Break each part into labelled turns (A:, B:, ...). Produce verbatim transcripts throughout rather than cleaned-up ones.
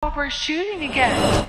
A: Oh, we're shooting again.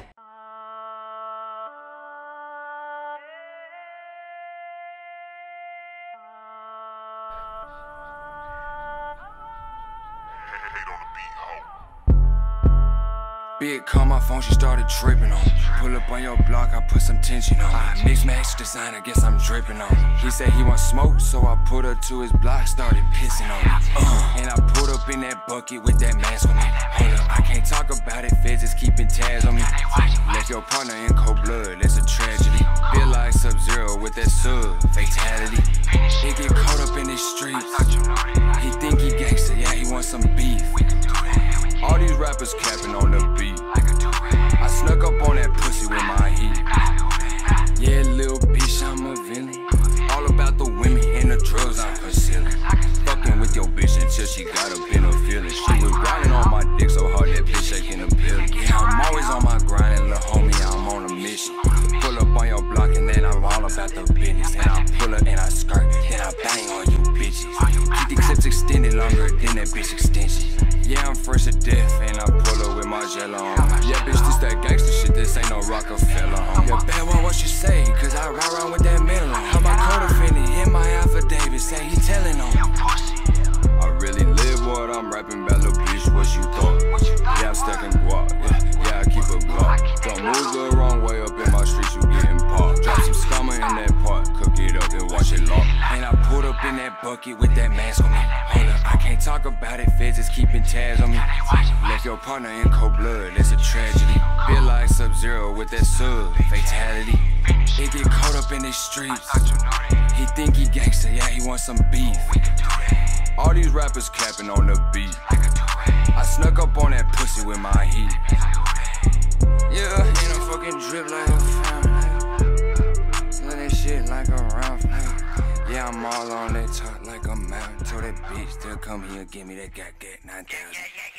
B: Big call my phone, she started tripping on. Pull up on your block, I put some tension on. Mix match designer, guess I'm dripping on. He said he want smoke, so I put her to his block, started pissing on me. Uh, and I pulled up in that bucket with that mask on me. Hold up, I can't talk about it, feds is keeping tabs on me. Left your partner in cold blood, that's a tragedy. Feel like Sub-Zero with that sub, fatality. He get caught up in these streets. He think he gangster, yeah, he want some beef. All these rappers capping on the beat. I snuck up on that pussy with my heat. Yeah, little bitch, I'm a villain. All about the women and the drugs I'm concealing. Fucking with your bitch until she got up in her feelings. She was grinding on my dick so hard that bitch shaking the pill. Yeah, I'm always on my grind and little homie, I'm on a mission. Pull up on your block and then I'm all about the business. And I pull up and I skirt, then I bang on you bitches. Keep the clips extended longer than that bitch extension. Yeah, I'm fresh to death, and I pull up with my jello on. Yeah, bitch, this that gangster shit, this ain't no Rockefeller home. Yeah, bad one, what you say, cause I ride around with that melon. How my co-defendant in my affidavit, say he telling on. I really live what I'm rapping about, little bitch, what you thought? Yeah, I'm stacking guap, yeah, yeah, I keep a Glock. Don't move the wrong way up in my streets, you getting popped. Drop some scummer in that pot, cook it up and watch it lock. And I pulled up in that bucket with that mask on me. Hold up, I can't talk about it, feds is keeping tabs on me. Left your partner in cold blood, that's a tragedy. Feel like Sub-Zero with that sub, fatality. He get caught up in these streets. He think he gangster, yeah, he want some beef. All these rappers capping on the beat. I snuck up on that pussy with my heat. Yeah, and I fucking drip like a fountain. Let that shit like a round flame. Yeah, I'm all on that top like a mountain. Told that bitch to come here and give me that gat gat nine thousand.